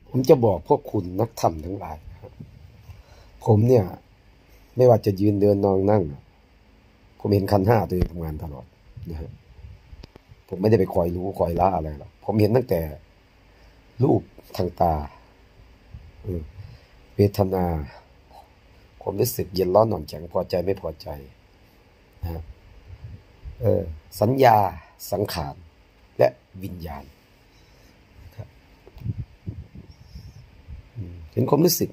ผมจะบอกพวกคุณนักธรรมทั้งหลายครับผมเนี่ยไม่ว่าจะยืนเดินนอนนั่งผมเห็นขันธ์ห้าตัวเองทำงานตลอดนะฮะผมไม่ได้ไปคอยรู้คอยละอะไรหรอกผมเห็นตั้งแต่รูปทางตาเวทนาความรู้สึกเย็นร้อนหน่อนแข็งพอใจไม่พอใจนะสัญญาสังขารและวิญญาณเห็นความรู้สึก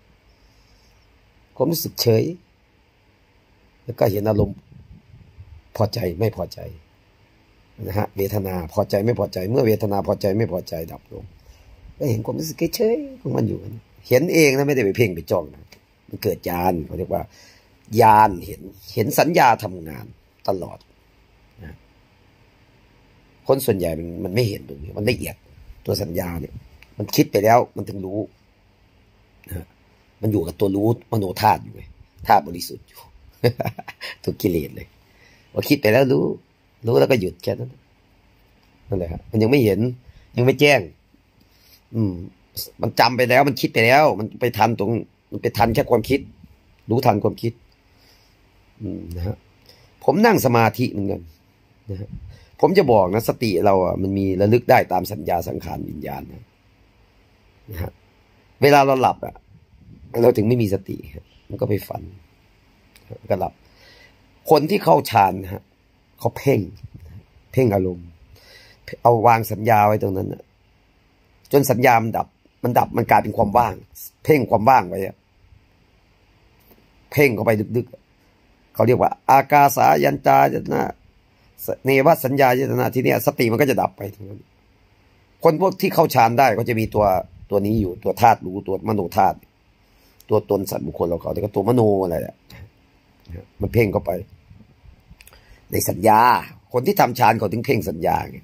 เฉยแล้วก็เห็นอารมณ์พอใจไม่พอใจนะฮะเวทนาพอใจไม่พอใจเมื่อเวทนาพอใจไม่พอใจดับลงก็เห็นความรู้สึกเฉยๆของมันอยู่เห็นเองนะไม่ได้ไปเพ่งไปจ้องนะมันเกิดญาณเขาเรียกว่าญาณเห็นสัญญาทำงานตลอดนะคนส่วนใหญ่มันไม่เห็นตรงนี้มันละเอียดตัวสัญญาเนี่ยมันคิดไปแล้วมันถึงรู้นะมันอยู่กับตัวรู้มโนธาตุอยู่ไงธาตุบริสุทธิ์อยู่ทุกกิเลสเลยว่าคิดไปแล้วรู้แล้วก็หยุดแค่นั้นนั่นแหละครับมันยังไม่เห็นยังไม่แจ้งมันจำไปแล้วมันคิดไปแล้วมันไปทันมันไปทันแค่ความคิดรู้ทันความคิดนะฮะผมนั่งสมาธิเหมือนกันนะฮะผมจะบอกนะสติเราอ่ะมันมีระลึกได้ตามสัญญาสังขารวิญญาณนะฮะเวลาเราหลับอ่ะเราถึงไม่มีสติมันก็ไปฝันก็หลับคนที่เข้าฌานนะฮะเขาเพ่งอารมณ์เอาวางสัญญาไว้ตรงนั้นนะจนสัญญามันดับมันกลายเป็นความว่างเพ่งความว่างไว้เพ่งเข้าไปดึกๆเขาเรียกว่าอากาสายัญจายตนะเนวสัญญายตนะทีนี้สติมันก็จะดับไปตรงนั้นคนพวกที่เข้าฌานได้ก็จะมีตัวนี้อยู่ตัวธาตุรู้ตัวมโนธาตุตัวตนสัตว์บุคคลเราเขาแต่ก็ตัวมโนอะไรแหละมันเพ่งเข้าไปในสัญญาคนที่ทำฌานเขาถึงเพ่งสัญญาไง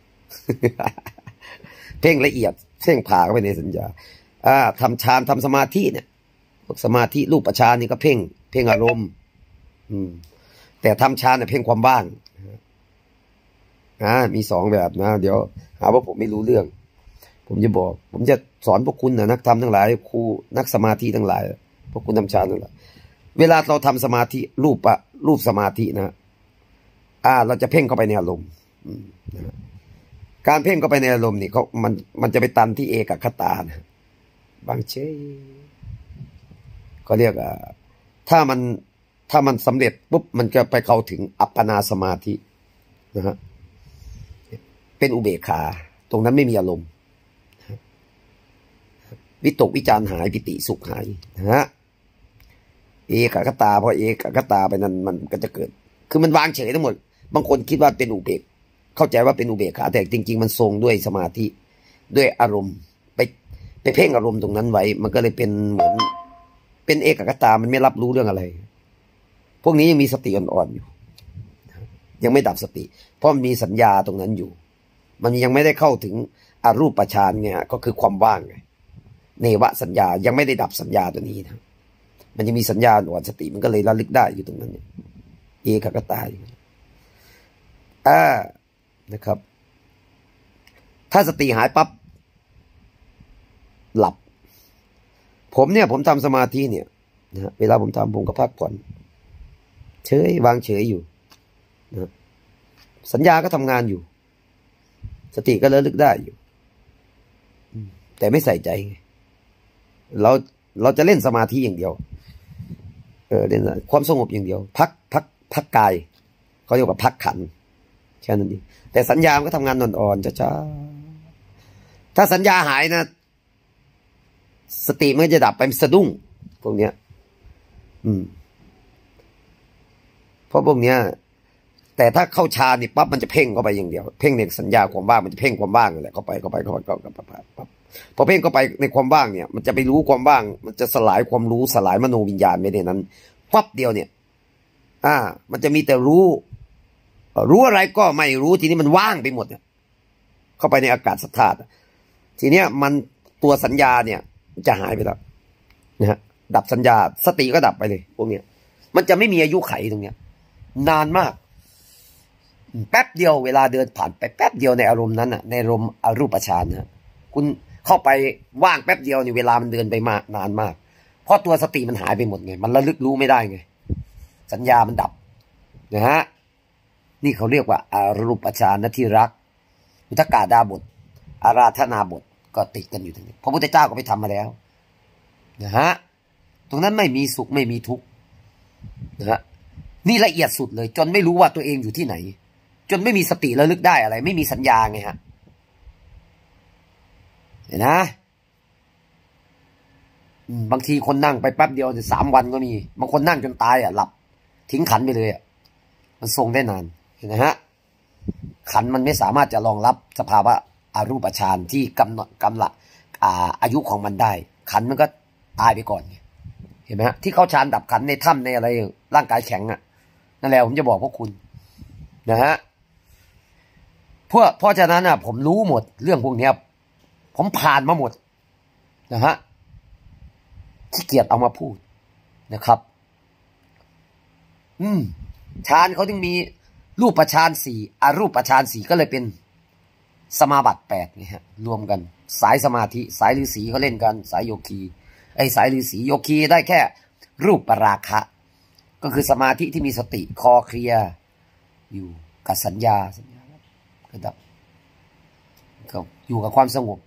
เพ่งละเอียดเพ่งผ่าเข้าไปในสัญญาทำฌานทำสมาธิเนี่ยสมาธิรูปฌานนี่ก็เพ่งอารมณ์แต่ทำฌานเนี่ยเพ่งความว่างมีสองแบบนะเดี๋ยวหาว่าผมไม่รู้เรื่องผมจะบอกผมจะสอนพวกคุณนะนักธรรมทั้งหลายครูนักสมาธิทั้งหลายพวกคุณทำฌานทั้งหลายเวลาเราทำสมาธิรูปสมาธินะเราจะเพ่งเข้าไปในอารมณ์การเพ่งเข้าไปในอารมณ์นี่มันจะไปตันที่เอกคตานะบางเช่ก็เรียกถ้ามันสำเร็จปุ๊บมันจะไปเข้าถึงอัปปนาสมาธินะฮะเป็นอุเบกขาตรงนั้นไม่มีอารมณ์วิตกวิจารหายปิติสุขหายนะฮะเอกคตาพอเอกคตาไปนั้นมันก็จะเกิดคือมันวางเฉยทั้งหมดบางคนคิดว่าเป็นอุเบกเข้าใจว่าเป็นอุเบกขาแต่จริงๆมันทรงด้วยสมาธิด้วยอารมณ์ไปเพ่งอารมณ์ตรงนั้นไว้มันก็เลยเป็นเหมือนเป็นเอกคตามันไม่รับรู้เรื่องอะไรพวกนี้ยังมีสติอ่อนๆอยู่ยังไม่ดับสติเพราะมันมีสัญญาตรงนั้นอยู่มันยังไม่ได้เข้าถึงอรูปฌานไงก็คือความว่างไงเนวสัญญายังไม่ได้ดับสัญญาตัวนี้นะมันยังมีสัญญาอ่อนสติมันก็เลยระลึกได้อยู่ตรงนั้นเอกคตาอยู่นะครับ ถ้าสติหายปั๊บหลับผมทำสมาธิเนี่ยนะเวลาผมทำผมก็พักผ่อนเฉยวางเฉยอยู่นะสัญญาก็ทำงานอยู่สติก็ระลึกได้อยู่แต่ไม่ใส่ใจไงเราจะเล่นสมาธิอย่างเดียวเล่นความสงบอย่างเดียวพักกายเขาเรียกว่าพักขันแค่นั้นเองแต่สัญญามันก็ทำงานอ่อนๆช้าๆถ้าสัญญาหายนะสติมันจะดับไปสะดุ้งพวกเนี้ยเพราะพวกเนี้ยแต่ถ้าเข้าฌานนี่ปั๊บมันจะเพ่งเข้าไปอย่างเดียวเพ่งในสัญญาความว่างมันจะเพ่งความว่างนั่นแหละเข้าไปปั๊บพอเพ่งเข้าไปในความว่างเนี่ยมันจะไปรู้ความว่างมันจะสลายความรู้สลายมโนวิญญาณไม่ได้นั้นปั๊บเดียวเนี่ยมันจะมีแต่รู้อะไรก็ไม่รู้ทีนี้มันว่างไปหมดเนี่ยเข้าไปในอากาศธาตุทีเนี้ยมันตัวสัญญาเนี่ยจะหายไปแล้วนะฮะดับสัญญาสติก็ดับไปเลยพวกเนี้ยมันจะไม่มีอายุไขตรงเนี้ยนานมากแป๊บเดียวเวลาเดินผ่านไปแป๊บเดียวในอารมณ์นั้นในอารมณ์อรูปฌานนะคุณเข้าไปว่างแป๊บเดียวนี่เวลามันเดินไปมานานมากเพราะตัวสติมันหายไปหมดไงมันระลึกรู้ไม่ได้ไงสัญญามันดับนะฮะนี่เขาเรียกว่าอารูปฌานที่รักอุทกาดาบทอาราธนาบทก็ติดกันอยู่ตรงนี้พระพุทธเจ้าก็ไปทำมาแล้วนะฮะตรงนั้นไม่มีสุขไม่มีทุกข์นะฮะนี่ละเอียดสุดเลยจนไม่รู้ว่าตัวเองอยู่ที่ไหนจนไม่มีสติระลึกได้อะไรไม่มีสัญญาไงฮะเห็นนะบางทีคนนั่งไปแป๊บเดียวจะ3 วันก็มีบางคนนั่งจนตายหลับทิ้งขันไปเลยมันทรงได้นานเห็นไหมฮะขันมันไม่สามารถจะรองรับสภาวะอารูปฌานที่กำละอายุของมันได้ขันมันก็ตายไปก่อนเห็นไหมฮะที่เขาฌานดับขันในถ้ำในอะไรร่างกายแข็งนั่นแหละผมจะบอกพวกคุณนะฮะเพราะฉะนั้นผมรู้หมดเรื่องพวกนี้ผมผ่านมาหมดนะฮะขี้เกียจเอามาพูดนะครับฌานเขาถึงมีรูปฌาน4อรูปฌาน4ก็เลยเป็นสมาบัติ8ไงฮะรวมกันสายสมาธิสายฤาษีเขาเล่นกันสายโยคีสายฤาษีโยคีได้แค่รูปปราคะก็คือสมาธิที่มีสติคอเคลียร์อยู่กับสัญญาก็ดับก็อยู่กับความสงบ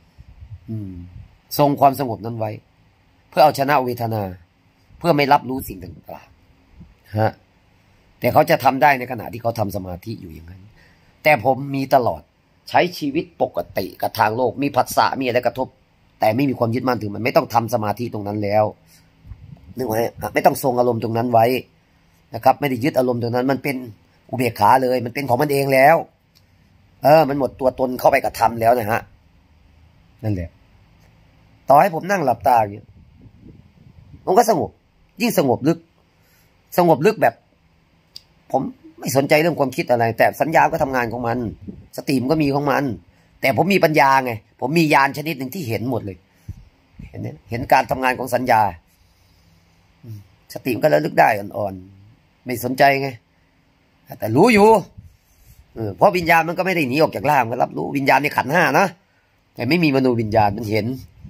ทรงความสงบนั้นไว้เพื่อเอาชนะเวทนาเพื่อไม่รับรู้สิ่งต่างๆฮะแต่เขาจะทำได้ในขณะที่เขาทำสมาธิอยู่อย่างนั้นแต่ผมมีตลอดใช้ชีวิตปกติกับทางโลกมีผัสสะมีอะไรกระทบแต่ไม่มีความยึดมั่นถือมันไม่ต้องทำสมาธิตรงนั้นแล้วนึกไว้ไม่ต้องทรงอารมณ์ตรงนั้นไว้นะครับไม่ได้ยึดอารมณ์ตรงนั้นมันเป็นอุเบกขาเลยมันเป็นของมันเองแล้วมันหมดตัวตนเข้าไปกระทำแล้วนะฮะนั่นแหละต่อให้ผมนั่งหลับตาอย่างนี้ผมก็สงบยิ่งสงบลึกแบบผมไม่สนใจเรื่องความคิดอะไรแต่สัญญาก็ทำงานของมันสติมันก็มีของมันแต่ผมมีปัญญาไงผมมีญาณชนิดหนึ่งที่เห็นหมดเลยเห็นการทำงานของสัญญาสติมันก็ระลึกได้อ่อนๆไม่สนใจไงแต่รู้อยู่เพราะวิญญาณมันก็ไม่ได้หนีออกจากร่างมันรับรู้วิญญาณในขันธ์ 5นะแต่ไม่มีมโนวิญญาณมันเห็น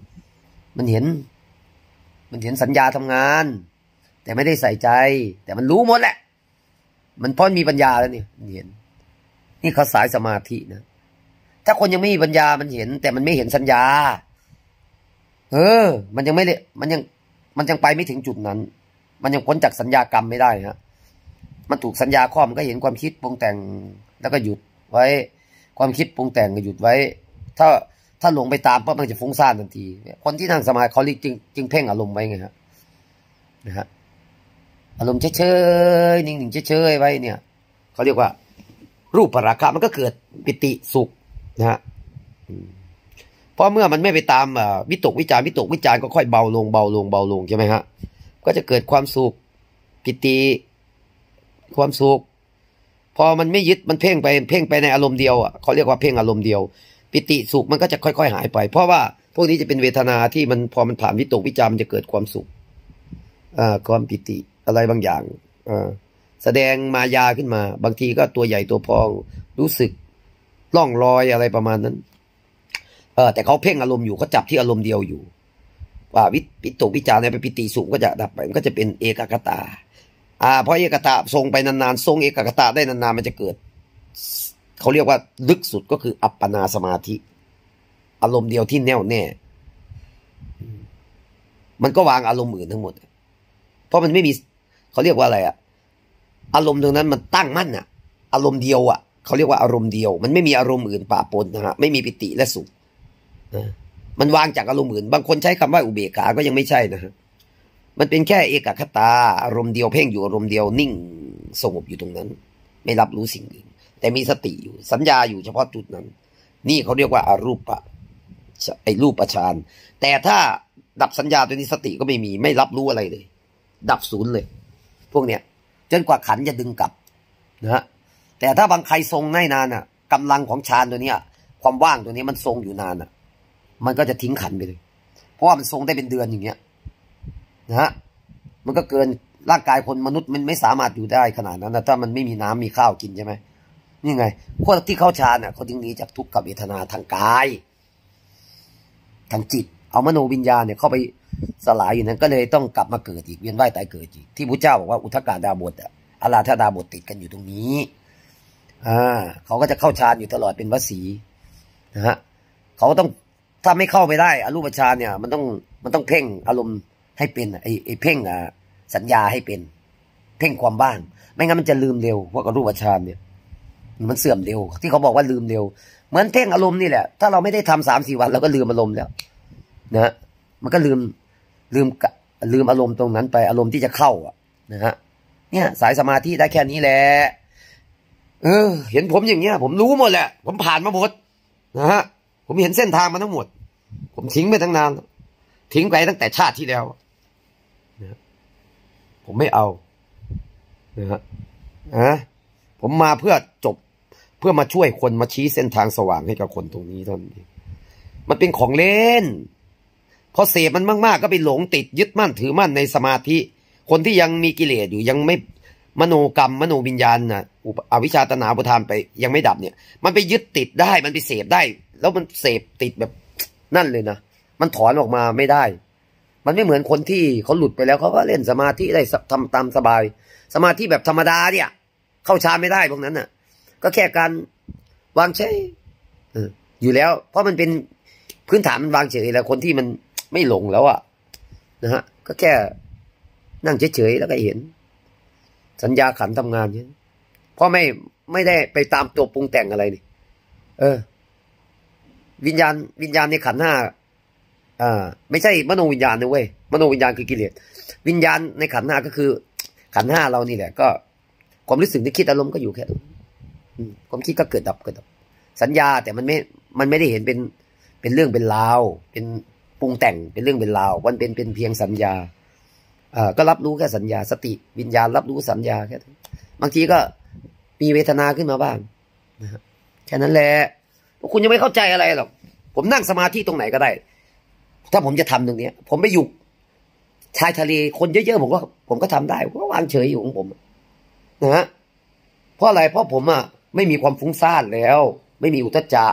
สัญญาทำงานแต่ไม่ได้ใส่ใจแต่มันรู้หมดแหละมันเพราะมีปัญญาแล้วนี่เห็นนี่เขาสายสมาธินะถ้าคนยังไม่มีปัญญามันเห็นแต่มันไม่เห็นสัญญามันยังไม่ได้มันยังไปไม่ถึงจุดนั้นมันยังพ้นจากสัญญากรรมไม่ได้ฮะมันถูกสัญญาครอบมันก็เห็นความคิดปรุงแต่งแล้วก็หยุดไว้ความคิดปรุงแต่งก็หยุดไว้ถ้าหลงไปตามปั๊บมันจะฟุ้งซ่านทันทีคนที่นั่งสมาธิเขาจึงเพ่งอารมณ์ไว้ไงฮะนะฮะอารมณ์เฉยๆนิ่งๆเฉยๆไว้เนี่ยเขาเรียกว่ารูปปราคะมันก็เกิดปิติสุขนะฮะเพราะเมื่อมันไม่ไปตามวิตกวิจารก็ค่อยเบาลงใช่ไหมฮะก็จะเกิดความสุขปิติความสุขพอมันไม่ยึดมันเพ่งไปในอารมณ์เดียวเขาเรียกว่าเพ่งอารมณ์เดียวปิติสุขมันก็จะค่อยๆหายไปเพราะว่าพวกนี้จะเป็นเวทนาที่มันพอมันผ่านวิตกวิจารมันจะเกิดความสุขความปิติอะไรบางอย่างแสดงมายาขึ้นมาบางทีก็ตัวใหญ่ตัวพองรู้สึกล่องลอยอะไรประมาณนั้นแต่เขาเพ่งอารมณ์อยู่เขาจับที่อารมณ์เดียวอยู่ว่าวิตกวิจารเนี่ยไปปิติสุขก็จะดับไปมันก็จะเป็นเอกคตาเพราะเอกคตาทรงไปนานๆทรงเอกคตาได้นานๆมันจะเกิดเขาเรียกว่าลึกสุดก็คืออัปปนาสมาธิอารมณ์เดียวที่แน่วแน่มันก็วางอารมณ์อื่นทั้งหมดเพราะมันไม่มีเขาเรียกว่าอะไรอารมณ์ตรงนั้นมันตั้งมั่นอารมณ์เดียวเขาเรียกว่าอารมณ์เดียวมันไม่มีอารมณ์อื่นปะปนนะฮะไม่มีปิติและสุขมันวางจากอารมณ์อื่นบางคนใช้คำว่าอุเบกขาก็ยังไม่ใช่นะฮะมันเป็นแค่เอกคตาอารมณ์เดียวเพ่งอยู่อารมณ์เดียวนิ่งสงบอยู่ตรงนั้นไม่รับรู้สิ่งอื่นแต่มีสติอยู่สัญญาอยู่เฉพาะจุดนั้นนี่เขาเรียกว่าอารูปรูปฌานแต่ถ้าดับสัญญาตัวนี้สติก็ไม่รับรู้อะไรเลยดับศูนย์เลยพวกเนี้ยจนกว่าขันจะดึงกลับนะฮะแต่ถ้าบางใครทรงได้นานกำลังของฌานตัวเนี้ยความว่างตัวนี้มันทรงอยู่นานมันก็จะทิ้งขันไปเลยเพราะว่ามันทรงได้เป็นเดือนอย่างเงี้ยนะฮะมันก็เกินร่างกายคนมนุษย์มันไม่สามารถอยู่ได้ขนาดนั้นถ้ามันไม่มีน้ำมีข้าวกินใช่ไหมนี่ไงพวกที่เข้าฌานเขาจึงหนีจากทุกขเวทนาทางกายทางจิตเอามโนวิญญาณเนี่ยเข้าไปสลายอยู่นั้นก็เลยต้องกลับมาเกิดอีกเวียนว่ายตายเกิดอีกที่พระเจ้าบอกว่าอุทกาดาบทอาราธดาบทติดกันอยู่ตรงนี้เขาก็จะเข้าฌานอยู่ตลอดเป็นวสีนะฮะเขาต้องถ้าไม่เข้าไปได้อรูปฌานเนี่ยมันต้องเพ่งอารมณ์ให้เป็นไอ้เพ่งสัญญาให้เป็นเพ่งความว่างไม่งั้นมันจะลืมเร็วพวกอรูปฌานเนี่ยมันเสื่อมเร็วที่เขาบอกว่าลืมเร็วเหมือนเพ่งอารมณ์นี่แหละถ้าเราไม่ได้ทำ3-4 วันเราก็ลืมอารมณ์แล้วนะมันก็ลืมอารมณ์ตรงนั้นไปอารมณ์ที่จะเข้านะฮะเนี่ยสายสมาธิได้แค่นี้แหละเห็นผมอย่างเงี้ยผมรู้หมดแหละผมผ่านมาหมดนะฮะผมเห็นเส้นทางมาทั้งหมดผมทิ้งไปตั้งนานทิ้งไปตั้งแต่ชาติที่แล้วนะผมไม่เอานะฮะผมมาเพื่อจบเพื่อมาช่วยคนมาชี้เส้นทางสว่างให้กับคนตรงนี้เท่านั้นเองมันเป็นของเล่นพอเสพมันมากๆก็ไปหลงติดยึดมั่นถือมั่นในสมาธิคนที่ยังมีกิเลสอยู่ยังไม่มโนกรรมมโนวิญญาณอวิชชาตนาอุปาทานไปยังไม่ดับเนี่ยมันไปยึดติดได้มันไปเสพได้แล้วมันเสพติดแบบนั่นเลยนะมันถอนออกมาไม่ได้มันไม่เหมือนคนที่เขาหลุดไปแล้วเขาก็เล่นสมาธิได้ทำตามสบายสมาธิแบบธรรมดาเนี่ยเข้าฌานไม่ได้พวกนั้นน่ะก็แค่การวางเฉยอยู่แล้วเพราะมันเป็นพื้นฐานมันวางเฉยแล้วคนที่มันไม่หลงแล้วนะฮะก็แค่นั่งเฉยๆแล้วก็เห็นสัญญาขันธ์ทำงานเนี่ยเพราะไม่ได้ไปตามตัวปรุงแต่งอะไรนี่วิญญาณในขันธ์ห้าไม่ใช่มโนวิญญาณนะเว้ยมโนวิญญาณคือกิเลสวิญญาณในขันธ์ห้าก็คือขันธ์ห้าเรานี่แหละก็ความรู้สึกนึกคิดอารมณ์ก็อยู่แค่นั้นความคิดก็เกิดดับสัญญาแต่มันไม่ได้เห็นเป็นเรื่องเป็นราวเป็นปรุงแต่งเป็นเรื่องเป็นราวมันเป็นเพียงสัญญาก็รับรู้แค่สัญญาสติวิญญาณรับรู้สัญญาแค่บางทีก็มีเวทนาขึ้นมาบ้างนะแค่นั้นแหละพวกคุณยังไม่เข้าใจอะไรหรอกผมนั่งสมาธิตรงไหนก็ได้ถ้าผมจะทำตรงนี้ผมไปอยู่ชายทะเลคนเยอะๆผมก็ทำได้ผมก็วางเฉยอยู่ของผมนะฮะเพราะอะไรเพราะผมไม่มีความฟุ้งซ่านแล้วไม่มีอุทธัจจะ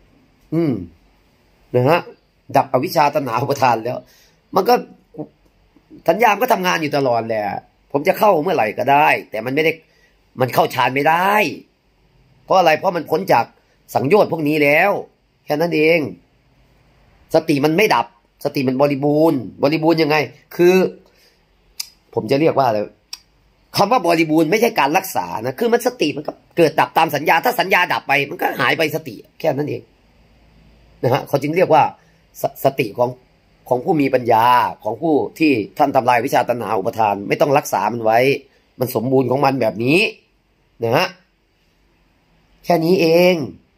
นะฮะดับอวิชชาตัณหาอุปาทานแล้วมันก็สัญญาก็ทำงานอยู่ตลอดแหละผมจะเข้าเมื่อไหร่ก็ได้แต่มันไม่ได้มันเข้าฌานไม่ได้เพราะอะไรเพราะมันพ้นจากสังโยชน์พวกนี้แล้วแค่นั้นเองสติมันไม่ดับสติมันบริบูรณ์ยังไงคือผมจะเรียกว่าอะไรคำว่าบริบูรณ์ไม่ใช่การรักษานะคือมันสติมันก็เกิดดับตามสัญญาถ้าสัญญาดับไปมันก็หายไปสติแค่นั้นเองนะฮะเขาจึงเรียกว่าสติของผู้มีปัญญาของผู้ที่ท่านทำลายวิชาตัณหาอุปาทานไม่ต้องรักษามันไว้มันสมบูรณ์ของมันแบบนี้นะฮะแค่นี้เอง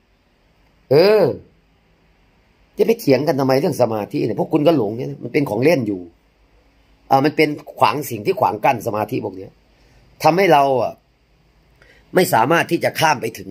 จะไปเถียงกันทำไมเรื่องสมาธิเนี่ยพวกคุณก็หลงเนี่ยมันเป็นของเล่นอยู่มันเป็นขวางสิ่งที่ขวางกั้นสมาธิพวกนี้ทำให้เราไม่สามารถที่จะข้ามไปถึง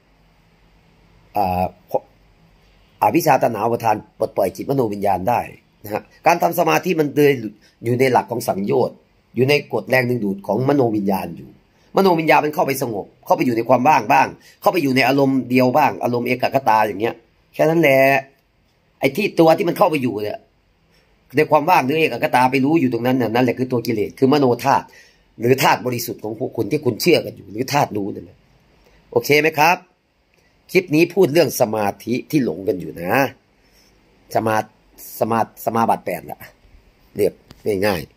อวิชชาตัณหาอุปาทานปลดปล่อยจิตมโนวิญญาณได้นะฮะการทำสมาธิมันอยู่ในหลักของสังโยชน์อยู่ในกฎแรงดึงดูดของมโนวิญญาณอยู่มโนวิญญาณมันเข้าไปสงบเข้าไปอยู่ในความว่างบ้างเข้าไปอยู่ในอารมณ์เดียวบ้างอารมณ์เอกคตาอย่างเงี้ยแค่นั้นแหละไอ้ที่ตัวที่มันเข้าไปอยู่เนี่ยในความว่างหรือเอกคตาไปรู้อยู่ตรงนั้นนั่นแหละคือตัวกิเลสคือมโนธาตุหรือธาตุบริสุทธิ์ของพวกคุณที่คุณเชื่อกันอยู่หรือธาตุรู้นั่นแหละโอเคไหมครับคลิปนี้พูดเรื่องสมาธิที่หลงกันอยู่นะสมาบัติ8ละเรียบง่ายๆ